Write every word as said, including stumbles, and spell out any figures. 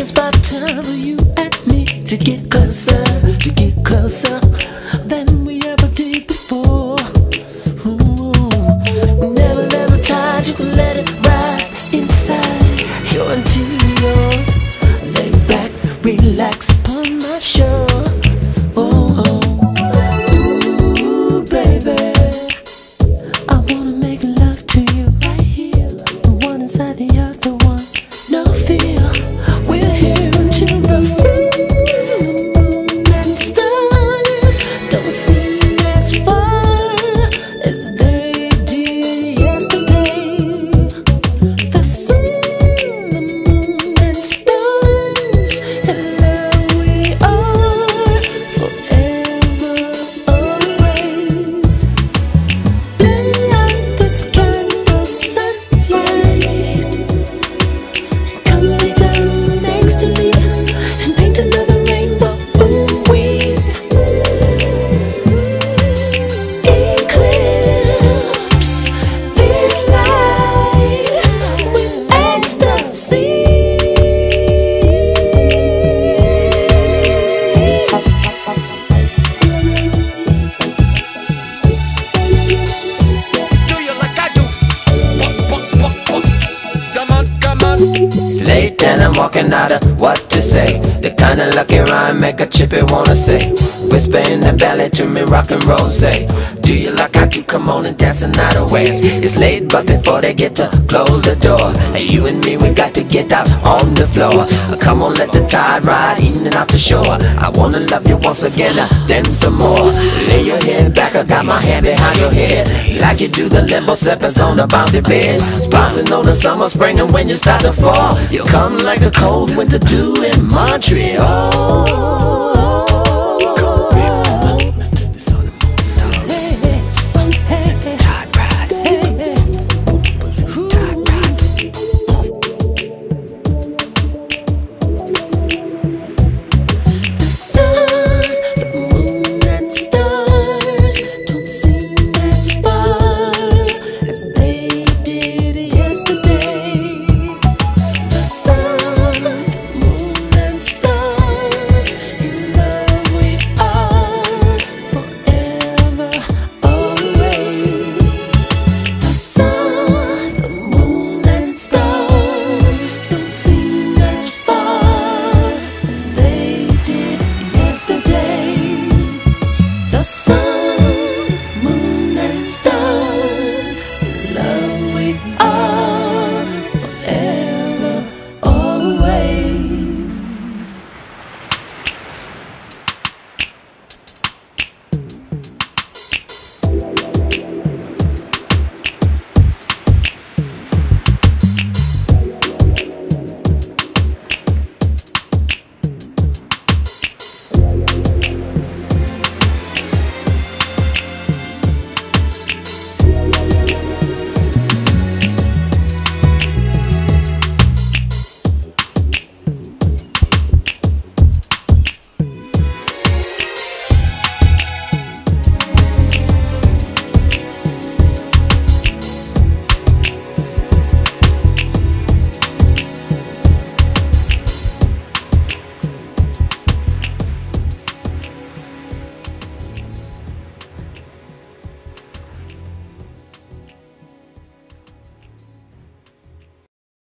it's about time for you and me to get closer, to get closer than we ever did before. Ooh. Whenever there's a tide, you can let it ride inside your interior. Lay back, relax upon my shore. Oh, ooh, baby, I wanna make love to you right here, one inside the other one. No fear, we're here until the sun, the moon and stars don't seem as far as they did yesterday. The sun, the moon and stars, and there we are forever always. Lay out this candle sunlight, come lay down next to me and paint another rainbow. Ooh, we eclipse this light with ecstasy. Do you like I do? What, what, what, what? Come on, come on. It's late and I'm walking out of what to say. The kind of lucky rhyme make a chippy wanna say. Whisper in the belly to me, rock and rose. Do you like I do? Come on and dance the night away. It's late, but before they get to close the door, you and me, we got to get out on the floor. Come on, let the tide ride in and out the shore. I wanna love you once again, then some more. Lay your head back, I got my hand behind your head, like you do the limbo steppers on the bouncy bed. Bouncing on the summer, spring, and when you start to fall, you come like a cold winter dew in Montreal.